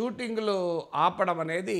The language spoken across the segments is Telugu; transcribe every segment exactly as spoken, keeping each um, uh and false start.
షూటింగ్లు ఆపడం అనేది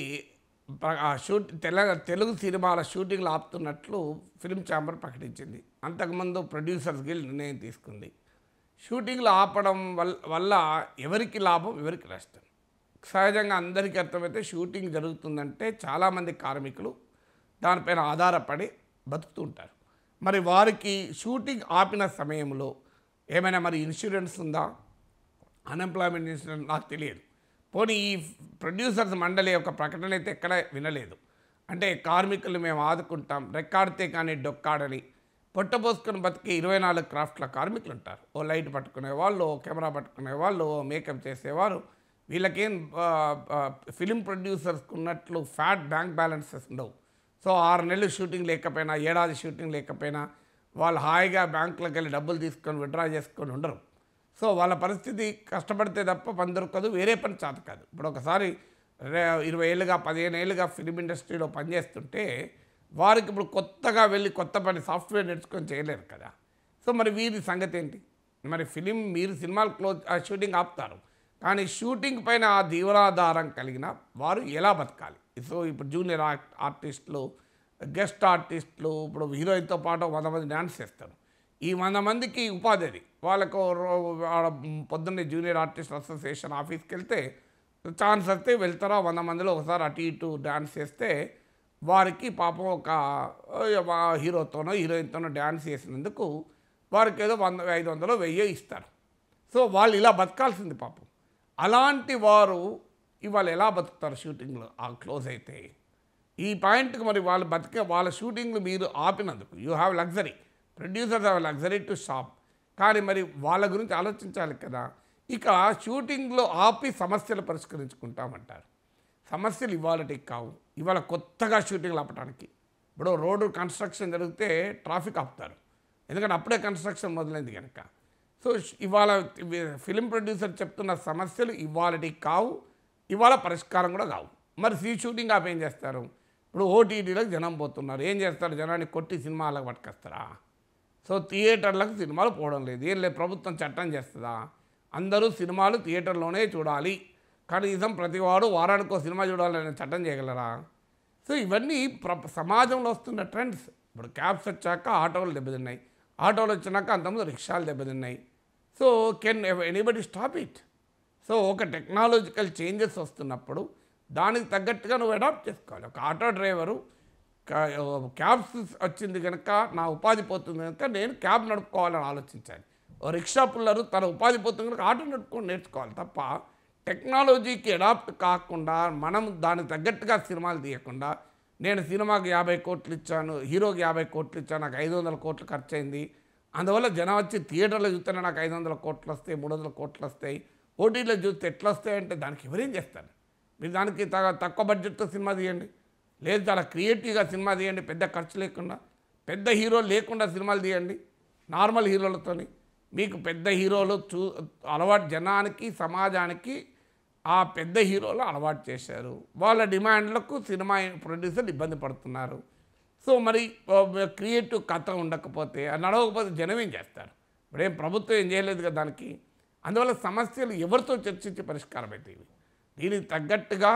షూట్ తెల తెలుగు సినిమాల షూటింగ్లు ఆపుతున్నట్లు ఫిల్మ్ ఛాంబర్ ప్రకటించింది. అంతకుముందు ప్రొడ్యూసర్స్ గిల్డ్ నిర్ణయం తీసుకుంది. షూటింగ్లు ఆపడం వల్ల వల్ల ఎవరికి లాభం, ఎవరికి నష్టం? సహజంగా అందరికీ అర్థమైతే షూటింగ్ జరుగుతుందంటే చాలామంది కార్మికులు దానిపైన ఆధారపడి బతుకుతుంటారు. మరి వారికి షూటింగ్ ఆపిన సమయంలో ఏమైనా మరి ఇన్సూరెన్స్ ఉందా, అన్ఎంప్లాయ్మెంట్ ఇన్సూరెన్స్ నాకు తెలియదు. పోనీ ఈ ప్రొడ్యూసర్స్ మండలి యొక్క ప్రకటన అయితే ఎక్కడ వినలేదు. అంటే కార్మికులు మేము ఆదుకుంటాం, రెక్కాడితే కానీ డొక్కాడని పొట్టపోసుకొని బతికి ఇరవై నాలుగు క్రాఫ్ట్ల కార్మికులు ఉంటారు. ఓ లైట్ పట్టుకునే వాళ్ళు, ఓ కెమెరా పట్టుకునే వాళ్ళు, ఓ మేకప్ చేసేవారు. వీళ్ళకేం ఫిలిం ప్రొడ్యూసర్స్కి ఉన్నట్లు ఫ్యాట్ బ్యాంక్ బ్యాలెన్సెస్ ఉండవు. సో ఆరు నెలలు షూటింగ్ లేకపోయినా, ఏడాది షూటింగ్ లేకపోయినా వాళ్ళు హాయిగా బ్యాంకులకు వెళ్ళి డబ్బులు తీసుకొని విత్డ్రా చేసుకొని ఉండరు. సో వాళ్ళ పరిస్థితి కష్టపడితే తప్ప పని దొరకదు, వేరే పని చేత కాదు. ఇప్పుడు ఒకసారి ఇరవై ఏళ్ళుగా పదిహేను ఏళ్ళుగా ఫిలిం ఇండస్ట్రీలో పనిచేస్తుంటే వారికి ఇప్పుడు కొత్తగా వెళ్ళి కొత్త పని సాఫ్ట్వేర్ నేర్చుకొని చేయలేరు కదా. సో మరి వీరి సంగతి ఏంటి? మరి ఫిలిం మీరు సినిమాలు క్లోజ్ షూటింగ్ ఆపుతారు, కానీ షూటింగ్ పైన ఆ జీవనాధారం కలిగిన వారు ఎలా బతకాలి? సో ఇప్పుడు జూనియర్ ఆర్టిస్టులు, గెస్ట్ ఆర్టిస్టులు, ఇప్పుడు హీరోయిన్తో పాటు వంద మంది డ్యాన్స్ చేస్తారు. ఈ వంద మందికి ఉపాధి అది. వాళ్ళకు పొద్దున్నే జూనియర్ ఆర్టిస్ట్ అసోసియేషన్ ఆఫీస్కి వెళ్తే ఛాన్స్ వస్తే వెళ్తారా, వంద మందిలో ఒకసారి అటు ఇటు డ్యాన్స్ చేస్తే వారికి పాపం ఒక హీరోతోనో హీరోయిన్తోనో డ్యాన్స్ చేసినందుకు వారికి ఏదో వంద ఐదు వందలు వెయ్యి ఇస్తారు. సో వాళ్ళు ఇలా బతకాల్సింది పాపం. అలాంటి వారు ఇవాళ ఎలా బతుకుతారు షూటింగ్లో ఆ క్లోజ్ అయితే? ఈ పాయింట్కి మరి వాళ్ళు బతికే వాళ్ళ షూటింగ్లు మీరు ఆపినందుకు you have luxury, producers have luxury to shop, కానీ మరి వాళ్ళ గురించి ఆలోచించాలి కదా. ఇక షూటింగ్లో ఆపి సమస్యలు పరిష్కరించుకుంటామంటారు. సమస్యలు ఇవాళటికి కావు, ఇవాళ కొత్తగా షూటింగ్లు ఆపడానికి. ఇప్పుడు రోడ్డు కన్స్ట్రక్షన్ జరిగితే ట్రాఫిక్ ఆపుతారు, ఎందుకంటే అప్పుడే కన్స్ట్రక్షన్ మొదలైంది కనుక. సో ఇవాళ ఫిలిం ప్రొడ్యూసర్ చెప్తున్న సమస్యలు ఇవాళటికి కావు, ఇవాళ పరిష్కారం కూడా కావు. మరి సీ షూటింగ్ ఆపి ఏం చేస్తారు? ఇప్పుడు ఓటీటీలకు జనం పోతున్నారు, ఏం చేస్తారు? జనాన్ని కొట్టి సినిమాలకు పట్టుకొస్తారా? సో థియేటర్లకు సినిమాలు పోవడం లేదు, ఏం లేదు. ప్రభుత్వం చట్టం చేస్తుందా? అందరూ సినిమాలు థియేటర్లోనే చూడాలి, కనీసం ప్రతివాడు వారానికో సినిమా చూడాలని చట్టం చేయగలరా? సో ఇవన్నీ ప్ర సమాజంలో వస్తున్న ట్రెండ్స్. ఇప్పుడు క్యాబ్స్ వచ్చాక ఆటోలు దెబ్బతిన్నాయి, ఆటోలు వచ్చినాక అంతకుముందు రిక్షాలు దెబ్బతిన్నాయి. So can anybody stop it? So ఒక టెక్నాలజికల్ చేంజెస్ వస్తున్నప్పుడు దానికి తగ్గట్టుగా నువ్వు అడాప్ట్ చేసుకోవాలి. ఒక ఆటో డ్రైవరు క్యాబ్స్ వచ్చింది కనుక నా ఉపాధి పోతుంది కనుక నేను క్యాబ్ నడుపుకోవాలని ఆలోచించాలి. ఓ రిక్షా పుల్లరు తన ఉపాధి పోతుంది కనుక ఆటో నడుపుకొని నేర్చుకోవాలి తప్ప టెక్నాలజీకి అడాప్ట్ కాకుండా మనం దానికి తగ్గట్టుగా సినిమాలు తీయకుండా నేను సినిమాకి యాభై కోట్లు ఇచ్చాను, హీరోకి యాభై కోట్లు ఇచ్చాను, నాకు ఐదు వందల కోట్లు ఖర్చు అయింది, అందువల్ల జనం వచ్చి థియేటర్లో చూస్తేనే నాకు ఐదు వందల కోట్లు వస్తాయి, మూడు వందల కోట్లు వస్తాయి, ఓటీటీలో చూస్తే ఎట్లా వస్తాయంటే దానికి ఎవరేం చేస్తారు? మీరు దానికి తక్కువ బడ్జెట్తో సినిమా తీయండి, లేదు చాలా క్రియేటివ్గా సినిమా తీయండి, పెద్ద ఖర్చు లేకుండా, పెద్ద హీరోలు లేకుండా సినిమాలు తీయండి నార్మల్ హీరోలతోని. మీకు పెద్ద హీరోలు చూ అలవాటు జనానికి సమాజానికి ఆ పెద్ద హీరోలు అలవాటు చేశారు, వాళ్ళ డిమాండ్లకు సినిమా ప్రొడ్యూసర్లు ఇబ్బంది పడుతున్నారు. సో మరి క్రియేటివ్ కథ ఉండకపోతే నడవకపోతే జనం ఏం చేస్తారు? ఇప్పుడేం ప్రభుత్వం ఏం చేయలేదు కదా దానికి. అందువల్ల సమస్యలు ఎవరితో చర్చించి పరిష్కారం అవుతాయి? దీనికి తగ్గట్టుగా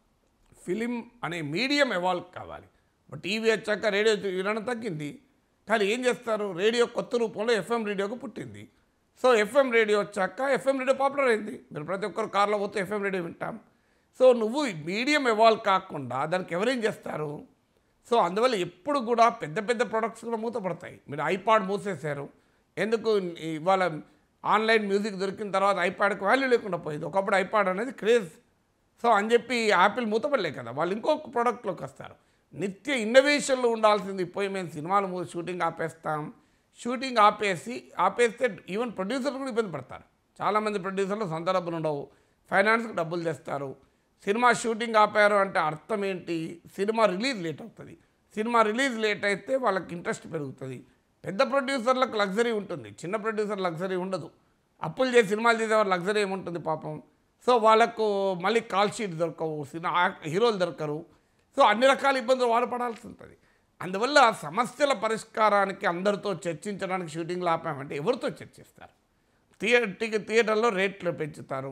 ఫిలిం అనే మీడియం ఎవాల్వ్ కావాలి. టీవీ వచ్చాక రేడియో వినడం తగ్గింది, కానీ ఏం చేస్తారు? రేడియో కొత్త రూపంలో ఎఫ్ఎం రేడియోకి పుట్టింది. సో ఎఫ్ఎం రేడియో వచ్చాక ఎఫ్ఎం రేడియో పాపులర్ అయింది. మీరు ప్రతి ఒక్కరు కార్లో పోతే ఎఫ్ఎం రేడియో వింటాం. సో నువ్వు మీడియం ఎవాల్వ్ కాకుండా దానికి ఎవరేం చేస్తారు? సో అందువల్ల ఎప్పుడు కూడా పెద్ద పెద్ద ప్రొడక్ట్స్ కూడా మూతపడతాయి. మీరు ఐపాడ్ మూసేశారు ఎందుకు? ఇవాళ ఆన్లైన్ మ్యూజిక్ దొరికిన తర్వాత ఐపాడ్కి వాల్యూ లేకుండా పోయింది. ఒకప్పుడు ఐపాడ్ అనేది క్రేజ్. సో అని చెప్పి యాపిల్ మూతపడలే కదా, వాళ్ళు ఇంకొక ప్రోడక్ట్లోకి వస్తారు. నిత్య ఇన్నోవేషన్లు ఉండాల్సింది. పోయి మేము సినిమాలు షూటింగ్ ఆపేస్తాం, షూటింగ్ ఆపేసి ఆపేస్తే ఈవెన్ ప్రొడ్యూసర్లు కూడా ఇబ్బంది పడతారు. చాలామంది ప్రొడ్యూసర్లు సొంత డబ్బులు ఉండవు, ఫైనాన్స్కి డబ్బులు తెస్తారు. సినిమా షూటింగ్ ఆపారు అంటే అర్థం ఏంటి? సినిమా రిలీజ్ లేట్ అవుతుంది. సినిమా రిలీజ్ లేట్ అయితే వాళ్ళకి ఇంట్రెస్ట్ పెరుగుతుంది. పెద్ద ప్రొడ్యూసర్లకు లగ్జరీ ఉంటుంది, చిన్న ప్రొడ్యూసర్ లగ్జరీ ఉండదు. అప్పులు చేసి సినిమాలు తీసేవారు లగ్జరీ ఏముంటుంది పాపం. సో వాళ్ళకు మళ్ళీ కాల్ షీట్ దొరకవు, సినిమా హీరోలు దొరకరు. సో అన్ని రకాల ఇబ్బందులు వాళ్ళు పడాల్సి ఉంటుంది. అందువల్ల సమస్యల పరిష్కారానికి అందరితో చర్చించడానికి షూటింగ్లు ఆపామంటే ఎవరితో చర్చిస్తారు? థియేటర్ థియేటర్లో రేట్లు పెంచుతారు,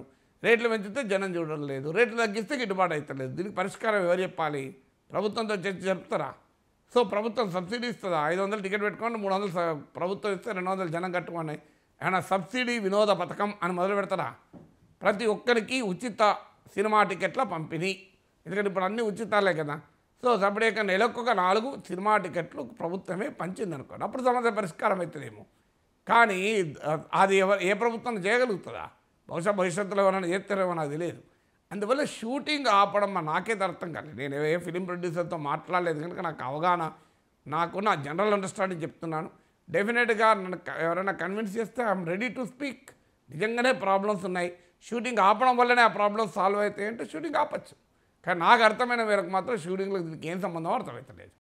రేట్లు పెంచితే జనం చూడడం లేదు, రేట్లు తగ్గిస్తే గిట్టుబాటు అవుతలేదు. దీనికి పరిష్కారం ఎవరు చెప్పాలి? ప్రభుత్వంతో చర్చ జరుపుతారా? సో ప్రభుత్వం సబ్సిడీ ఇస్తుందా? ఐదు వందలు టికెట్ పెట్టుకోండి, మూడు వందలు స- ప్రభుత్వం ఇస్తే రెండు వందలు జనం కట్టుకోండి. ఏమైనా సబ్సిడీ వినోద పథకం అని మొదలు పెడతారా? ప్రతి ఒక్కరికి ఉచిత సినిమా టికెట్ల పంపిణీ. ఎందుకంటే ఇప్పుడు అన్నీ ఉచితాలే కదా. సో సపరేట్గా నెలకొక నాలుగు సినిమా టికెట్లు ప్రభుత్వమే పంచింది అనుకోండి, అప్పుడు సమస్య పరిష్కారం అవుతుందేమో. కానీ అ- అది ఎవరు ఏ ప్రభుత్వం చేయగలుగుతుందా? బహుశా భవిష్యత్తులో ఎవరైనా చేస్తారేమో నాకు తెలియదు. అందువల్ల షూటింగ్ ఆపడం మా నాకైతే అర్థం కాలేదు. నేను ఏ ఫిలిం ప్రొడ్యూసర్తో మాట్లాడలేదు కనుక నాకు అవగాహన, నాకు నా జనరల్ అండర్స్టాండింగ్ చెప్తున్నాను. డెఫినెట్గా నన్ను క- ఎవరైనా కన్విన్స్ చేస్తే ఐఎమ్ రెడీ టు స్పీక్. నిజంగానే ప్రాబ్లమ్స్ ఉన్నాయి, షూటింగ్ ఆపడం వల్లనే ఆ ప్రాబ్లమ్స్ సాల్వ్ అవుతాయి అంటే షూటింగ్ ఆపచ్చు. కానీ నాకు అర్థమైన మేరకు మాత్రం షూటింగ్లో దీనికి ఏం సంబంధం అర్థమవుతలేదు.